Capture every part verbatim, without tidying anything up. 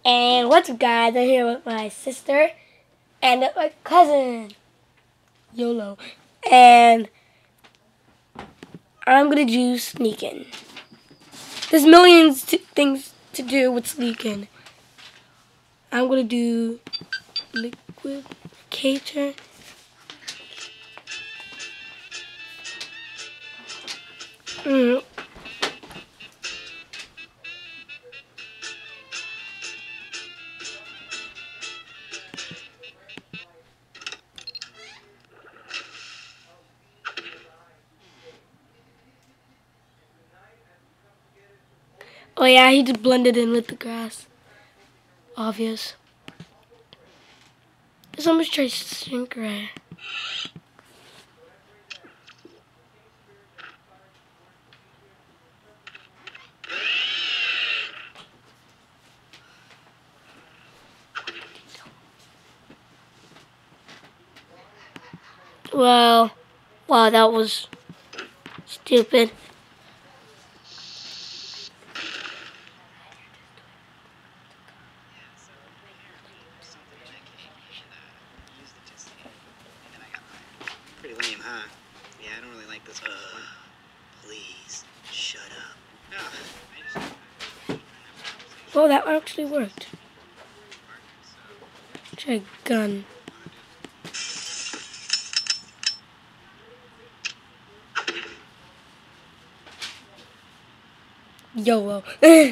And what's up, guys? I'm here with my sister and my cousin, YOLO. And I'm gonna do sneaking. There's millions of things to do with sneaking. I'm gonna do liquidificator. Mm. Oh yeah, he just blended in with the grass. Obvious. Someone's trying to shrink ray. Well, wow, that was stupid. Pretty lame, huh? Yeah, I don't really like this. Uh, please, shut up. No, I just... Well, that actually worked. Try a gun. YOLO. Yeah,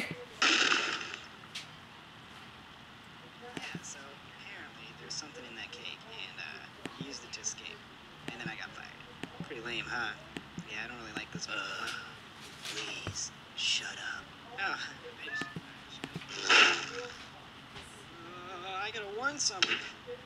so apparently there's something in that cake, and uh, he used it to escape. And then I got fired. Pretty lame, huh? Yeah, I don't really like this. Uh, please, shut up. Oh, I just... Uh, I gotta warn somebody.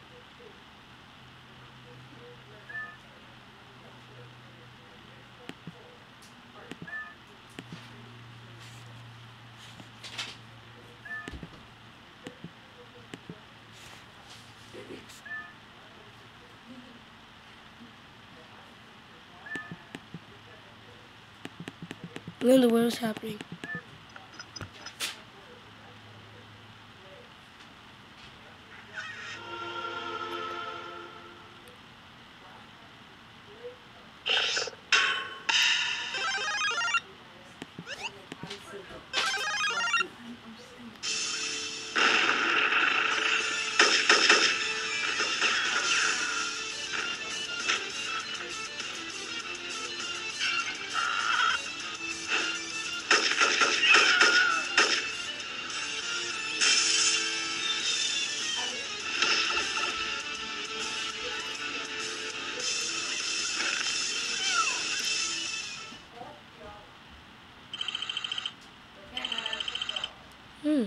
Linda, what is happening? Hmm.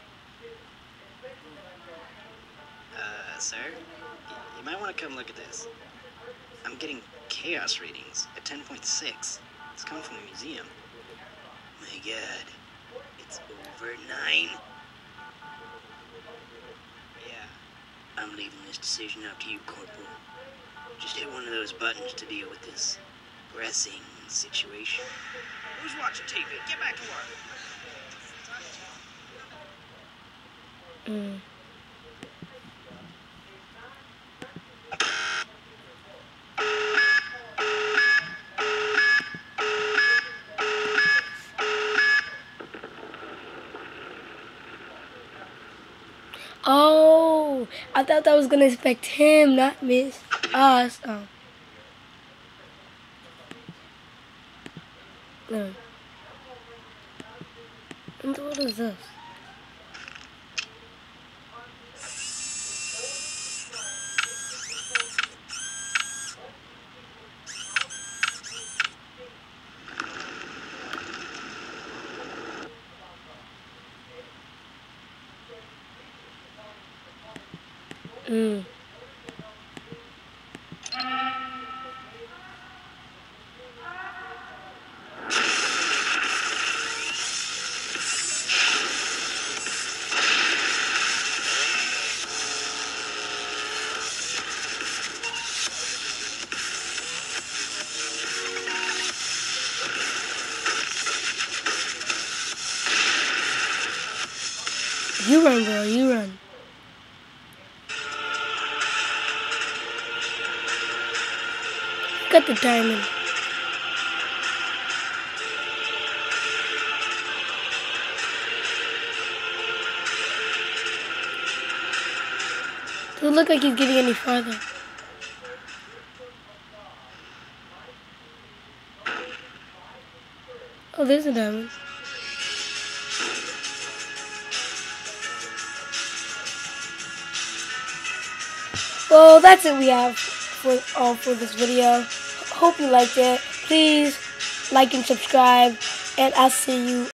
Uh, sir? Y- you might want to come look at this. I'm getting chaos readings at ten point six. It's coming from the museum. My god. It's over nine? Yeah. I'm leaving this decision up to you, Corporal. Just hit one of those buttons to deal with this pressing situation. Who's watching T V? Get back to work. Mm. Oh, I thought that was gonna affect him, not miss us. Oh. No. And what is this? Mm. You run, girl. You run. Got the diamond. Doesn't look like he's getting any farther. Oh, there's a diamond. Well, that's it we have for all for this video. Hope you liked it. Please like and subscribe, and I'll see you